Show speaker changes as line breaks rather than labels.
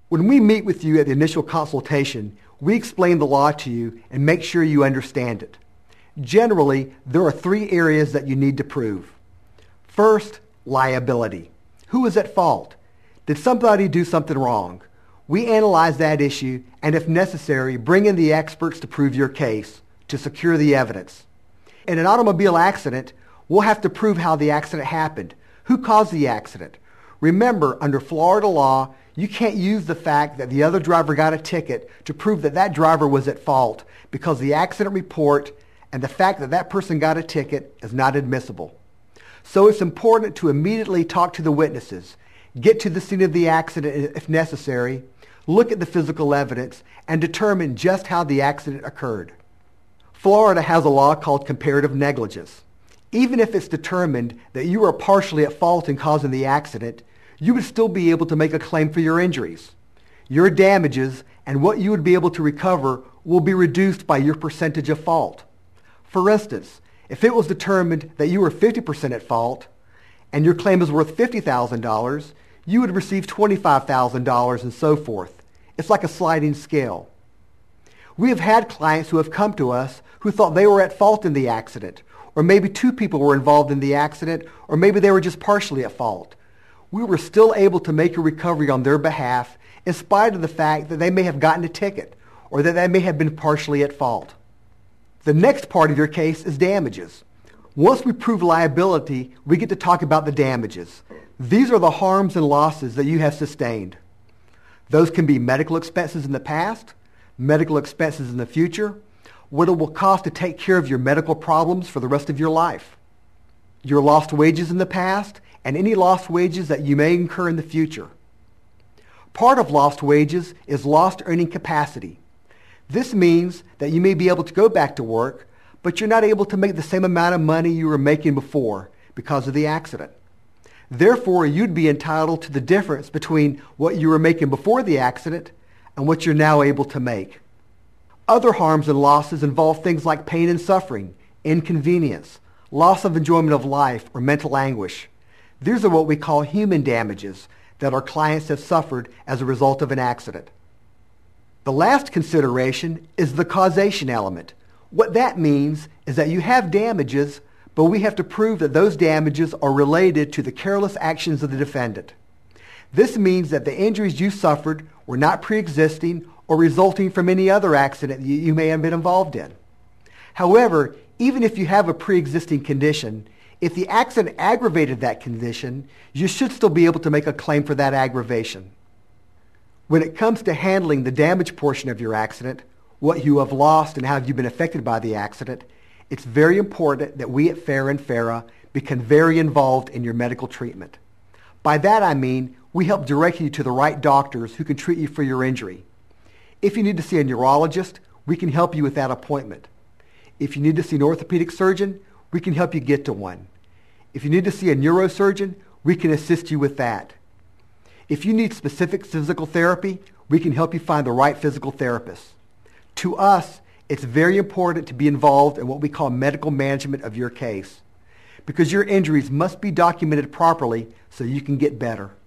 When we meet with you at the initial consultation, we explain the law to you and make sure you understand it. Generally, there are three areas that you need to prove. First, liability. Who is at fault? Did somebody do something wrong? We analyze that issue and, if necessary, bring in the experts to prove your case, to secure the evidence. In an automobile accident, we'll have to prove how the accident happened. Who caused the accident? Remember, under Florida law, you can't use the fact that the other driver got a ticket to prove that that driver was at fault, because the accident report and the fact that that person got a ticket is not admissible. So it's important to immediately talk to the witnesses, get to the scene of the accident if necessary, look at the physical evidence, and determine just how the accident occurred. Florida has a law called comparative negligence. Even if it's determined that you were partially at fault in causing the accident, you would still be able to make a claim for your injuries. Your damages and what you would be able to recover will be reduced by your percentage of fault. For instance, if it was determined that you were 50% at fault and your claim is worth $50,000, you would receive $25,000 and so forth. It's like a sliding scale. We have had clients who have come to us who thought they were at fault in the accident, or maybe two people were involved in the accident, or maybe they were just partially at fault. We were still able to make a recovery on their behalf in spite of the fact that they may have gotten a ticket or that they may have been partially at fault. The next part of your case is damages. Once we prove liability, we get to talk about the damages. These are the harms and losses that you have sustained. Those can be medical expenses in the past, medical expenses in the future, what it will cost to take care of your medical problems for the rest of your life, your lost wages in the past, and any lost wages that you may incur in the future. Part of lost wages is lost earning capacity. This means that you may be able to go back to work, but you're not able to make the same amount of money you were making before because of the accident. Therefore, you'd be entitled to the difference between what you were making before the accident and what you're now able to make. Other harms and losses involve things like pain and suffering, inconvenience, loss of enjoyment of life, or mental anguish. These are what we call human damages that our clients have suffered as a result of an accident. The last consideration is the causation element. What that means is that you have damages, but we have to prove that those damages are related to the careless actions of the defendant. This means that the injuries you suffered were not pre-existing or resulting from any other accident you may have been involved in. However, even if you have a pre-existing condition, if the accident aggravated that condition, you should still be able to make a claim for that aggravation. When it comes to handling the damage portion of your accident, what you have lost and how you've been affected by the accident, it's very important that we at FARA and FARA become very involved in your medical treatment. By that I mean we help direct you to the right doctors who can treat you for your injury. If you need to see a neurologist, we can help you with that appointment. If you need to see an orthopedic surgeon, we can help you get to one. If you need to see a neurosurgeon, we can assist you with that. If you need specific physical therapy, we can help you find the right physical therapist. To us, it's very important to be involved in what we call medical management of your case, because your injuries must be documented properly so you can get better.